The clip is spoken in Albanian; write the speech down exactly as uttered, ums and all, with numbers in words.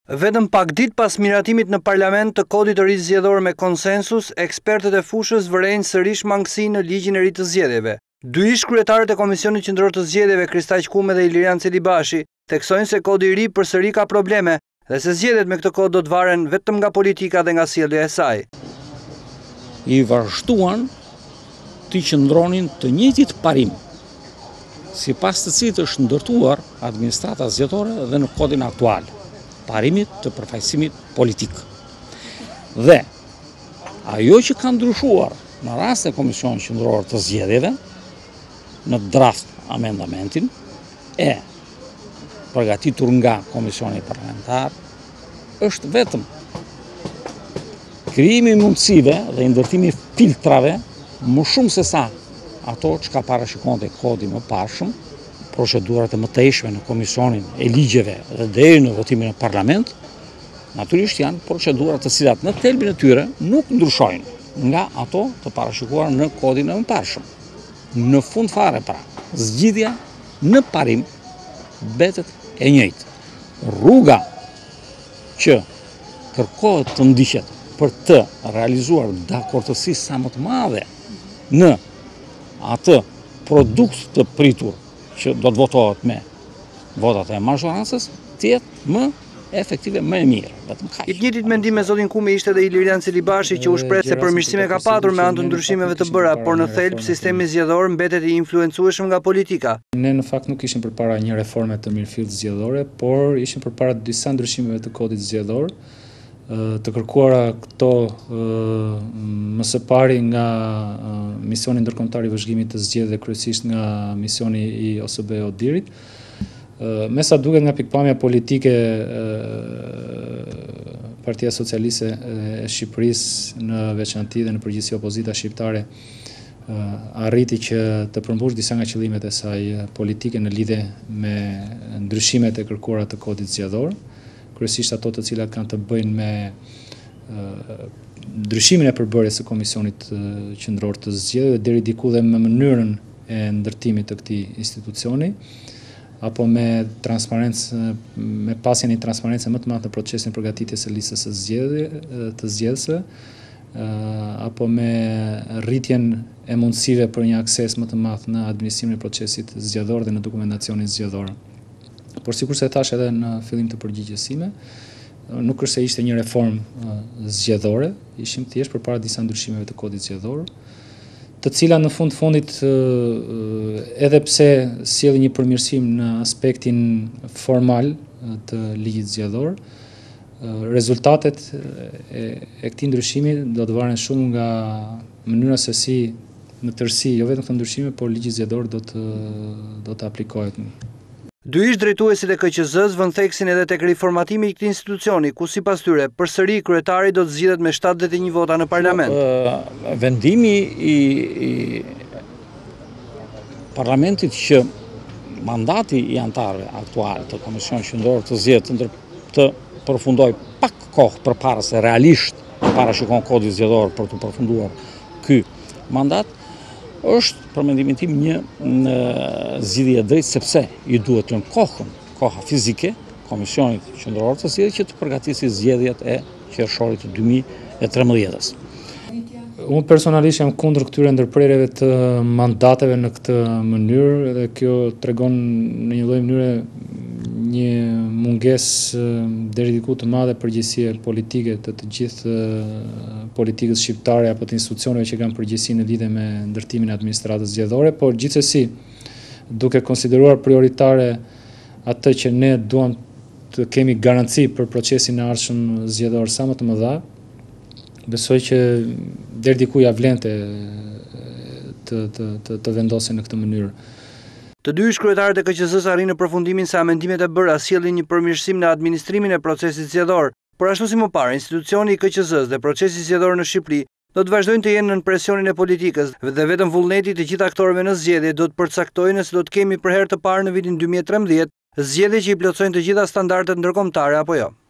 Vetëm pak ditë pas miratimit në parlament të kodit të ri zgjedhor me konsensus, ekspertët e fushës vërejnë sërish mangësi në ligjin e ri të zgjedhjeve. Dy ish kryetarët e Komisionit Qendror të Zgjedhjeve, Kristaj Kume dhe Ilirian Celibashi, theksojnë se kodi i ri përsëri ka probleme dhe se zgjedhjet me këtë kod do të varen vetëm nga politika dhe nga sjellja e saj. I vazhduan të qëndronin të njëjtit parim, sipas të cilit është ndërtuar administrata zgjedhore dhe në kodin aktual, parimit të përfaqësimit politik. Dhe ajo që ka ndryshuar në rast e Komisionit Qendror të Zgjedhjeve në draft amendamentin e përgatitur nga Komisioni Parlamentar është vetëm krijimi i mundësive dhe ndërtimi i filtrave më shumë se sa ato që ka parashikonte kodi më parshëm, procedurat e mëtejshme në Komisionin e ligjeve dhe deri në votimin në parlament, natyrisht janë procedurat të cilat në thelbin e tyre nuk ndryshojnë nga ato të parashikuara në kodin e mëparshëm. Në fund fare pra, zgjidhja në parim betet e njëjtë. Rruga që kërkohet të ndiqet për të realizuar dakordësi sa më të madhe në atë produkt të pritur që do të votohet me votat e mazhorancës, të jetë më efektive, më e mirë. I të njëjtit mendim me zotin Kume ishte dhe Ilirian Celibashi, që u shpreh se përmirësime ka patur me anë të ndryshimeve të bëra, por në thelb sistemi zgjedhor mbetet i influencueshëm nga politika. Ne në fakt nuk ishim përpara një reforme të mirëfillt zgjedhore, por ishim përpara disa ndryshimeve të kodit zgjedhor, të kërkuara këto më së pari nga misioni ndërkombëtar i vëzhgimit të zgjedhjeve, kryesisht nga misioni i O S B Odirit. Me sa duket nga pikpamja politike, Partia Socialiste e Shqipërisë në veçantë dhe në përgjithësi opozita shqiptare arriti që të përmbush disa nga qëllimet e saj politike në lidhje me ndryshimet e kërkuara të kodit zgjedhor, kryesisht ato të cilat kanë të bëjnë me ndryshimin e përbërjes së Komisionit Qendror të Zgjedhjeve deri diku dhe me mënyrën e ndërtimit të këtij institucioni, apo me transparencë, me pasjen e transparencë më të madhe në procesin e përgatitjes së listës së zgjedhjeve, të zgjedhësve, apo me rritjen e mundësive për një akses më të madh në administrimin e procesit zgjedhor dhe në dokumentacionin zgjedhor. Por sikur se thash edhe në fillim të përgjigjes sime, nuk është se ishte një reformë zgjedhore, ishim thjesht përpara disa ndryshimeve të kodit zgjedhor, të cilat në fund fundit edhe pse sjellin një përmirësim në aspektin formal të ligjit zgjedhor, rezultatet e, e këtij ndryshimi do të varen shumë nga mënyra se si në tërësi, jo vetëm këto ndryshime, por ligji zgjedhor do të do të aplikohet. Dy ish drejtuesit e K Q Z-s vënë theksin edhe tek riformatimi i këtij institucioni, ku sipas tyre përsëri kryetari do të zgjidhet me shtatëdhjetë e një vota në parlament. Uh, vendimi i, i parlamentit që mandati i anëtarëve aktual të Komisionit Qendror të Zgjedhjeve të përfundoj pak kohë përpara se realisht parashikon kodi zgjedhor për të përfunduar ky mandat, është për mendimin tim një zgjidhje e drejtë, sepse i duhet lënë kohën, koha fizike Komisionit Qendror të Zgjedhjeve që të përgatisë zgjedhjet e qershorit të dy mijë e trembëdhjetës. Unë personalisht jam kundër këtyre ndërprerjeve të mandateve në këtë mënyrë dhe kjo tregon në një lloj mënyre një mungesë deri diku të madhe përgjegjësie politike të të gjithë politikës shqiptare apo të institucioneve që kanë përgjegjësi në lidhje me ndërtimin e administratës zgjedhore, por gjithsesi duke konsideruar prioritare atë që ne duam të kemi garanci për procesin e ardhshëm zgjedhor sa më të mëdha, besoj që deri diku ja vlente të, të, të, të vendosen në këtë mënyrë. Të dy ish kryetarët e K Q Z-s arrin në përfundimin se amendimet e bëra sjellin një përmirësim në administrimin e procesit zgjedhor, por ashtu si më parë, institucioni i K Q Z-s dhe procesi zgjedhor në Shqipëri do të vazhdojnë të jenë nën presionin e politikës dhe vetëm vullneti të gjithë aktorëve në zgjedhje do të përcaktojë nëse do të kemi për herë të parë në vitin dy mijë e trembëdhjetë zgjedhje që i plotësojnë të gjitha standardet ndërkombëtare apo jo.